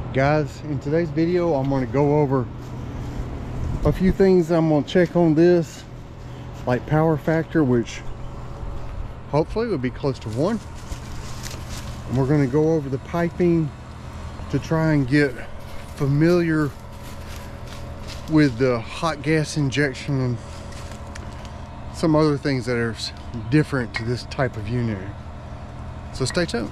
Guys, in today's video I'm going to go over a few things. I'm going to check on this, like power factor, which hopefully will be close to 1. And we're going to go over the piping to try and get familiar with the hot gas injection and some other things that are different to this type of unit. So stay tuned.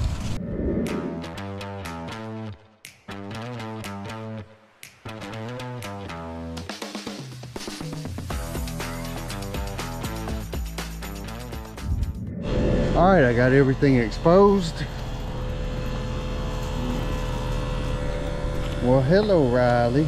All right, I got everything exposed. Well, hello, Riley.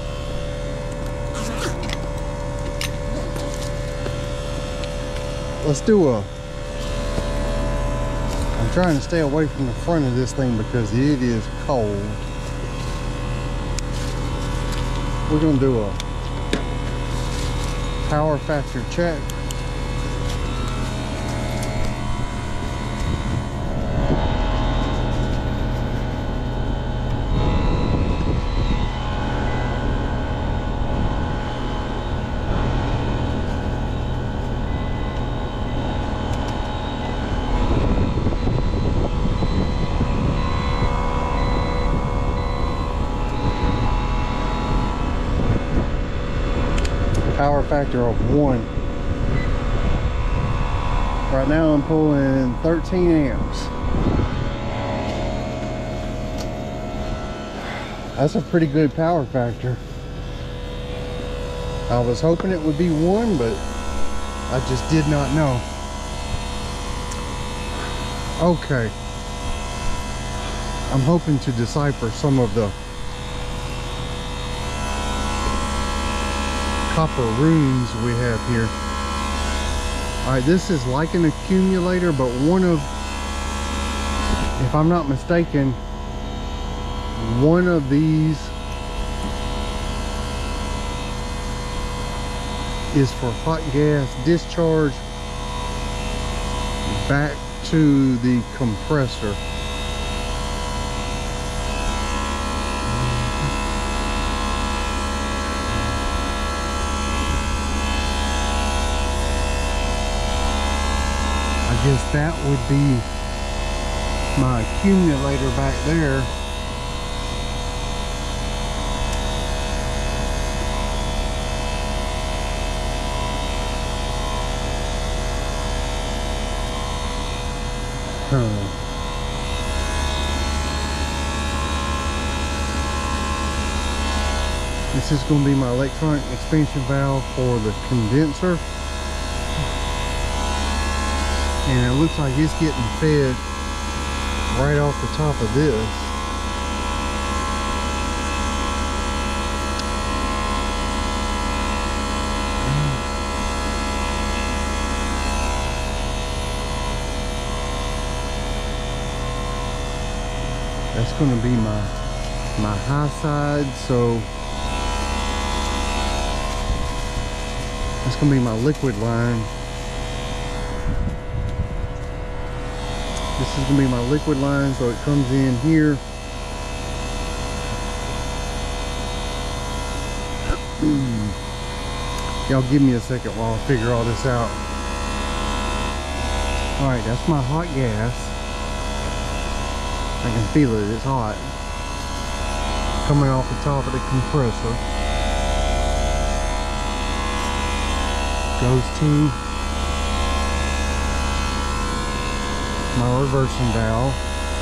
Let's do I'm trying to stay away from the front of this thing because it is cold. We're gonna do a power factor check. Power factor of 1. Right now I'm pulling 13 amps. That's a pretty good power factor. I was hoping it would be 1, but I just did not know. Okay. I'm hoping to decipher some of the copper runes we have here. All right, this is like an accumulator, but one of, if I'm not mistaken, one of these is for hot gas discharge back to the compressor. I guess that would be my accumulator back there. This is going to be my electronic expansion valve for the condenser. And it looks like it's getting fed right off the top of this. That's going to be my high side, so that's going to be my liquid line. This is going to be my liquid line, so it comes in here. Y'all give me a second while I figure all this out. Alright, that's my hot gas. I can feel it, it's hot. Coming off the top of the compressor. Goes to my reversing valve.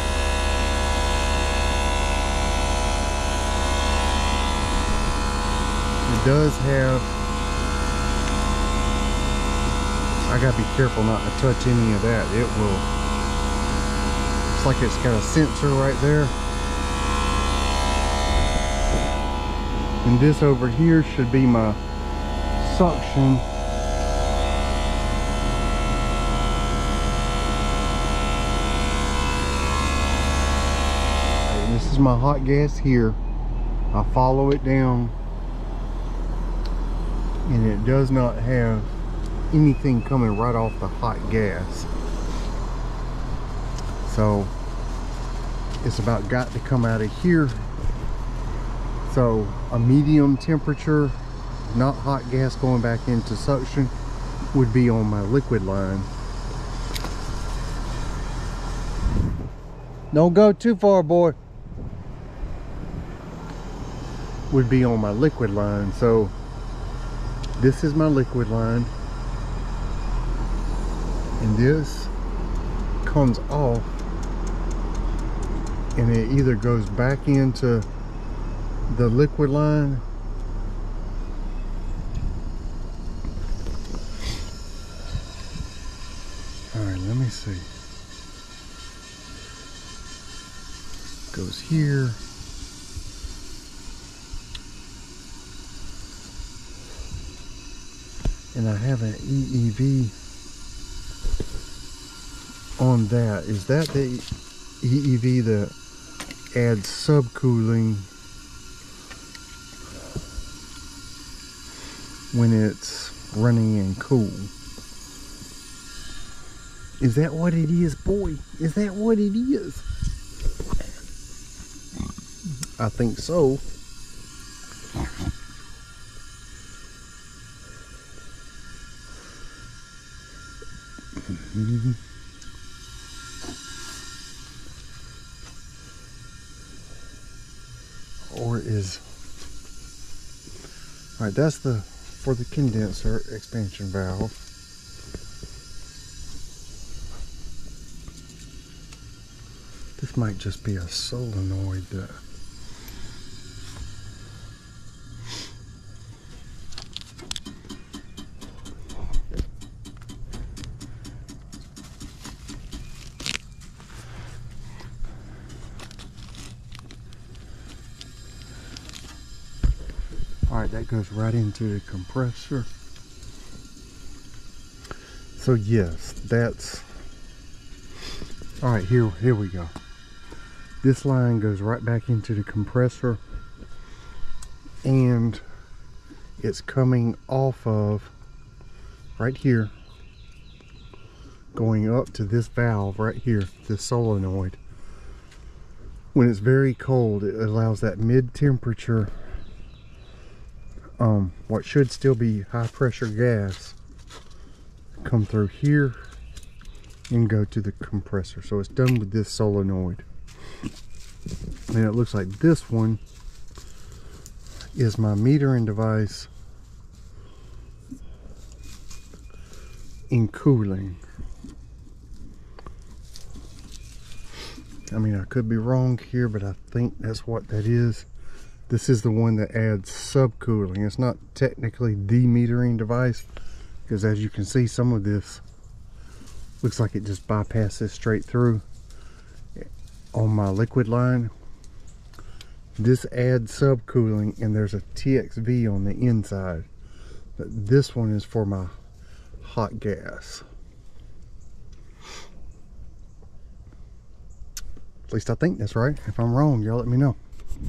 It does have, I gotta be careful not to touch any of that. It will, it's like it's got a sensor right there. And this over here should be my suction. This is my hot gas here. I follow it down and it does not have anything coming right off the hot gas. So it's about got to come out of here So a medium temperature, not hot gas going back into suction, would be on my liquid line. Don't go too far, boy. Would be on my liquid line. So this is my liquid line, and this comes off, and it either goes back into the liquid line all right, let me see, goes here, and I have an EEV on that. Is that the EEV that adds subcooling when it's running and cool? Is that what it is, boy? Is that what it is? I think so. Or is, all right, that's the for the condenser expansion valve. This might just be a solenoid that Alright, that goes right into the compressor. So yes, that's alright, here we go. This line goes right back into the compressor, and it's coming off of right here, going up to this valve right here, this solenoid. When it's very cold, it allows that mid-temperature, what should still be high pressure gas, come through here and go to the compressor. So it's done with this solenoid. And it looks like this one is my metering device in cooling. I mean, I could be wrong here, but I think that's what that is. This is the one that adds subcooling. It's not technically the metering device, because as you can see, some of this looks like it just bypasses straight through on my liquid line. This adds subcooling, and there's a TXV on the inside. But this one is for my hot gas. At least I think that's right. If I'm wrong, y'all let me know.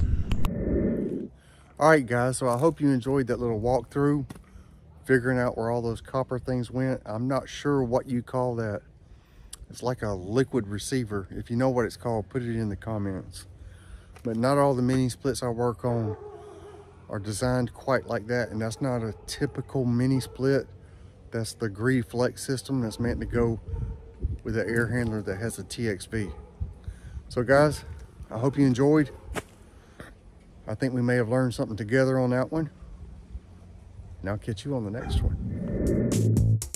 Alright guys, so I hope you enjoyed that little walkthrough, figuring out where all those copper things went. I'm not sure what you call that. It's like a liquid receiver. If you know what it's called, put it in the comments. But not all the mini splits I work on are designed quite like that, and that's not a typical mini split. That's the Greed Flex system that's meant to go with an air handler that has a TXV. So guys, I hope you enjoyed. I think we may have learned something together on that one. And I'll catch you on the next one.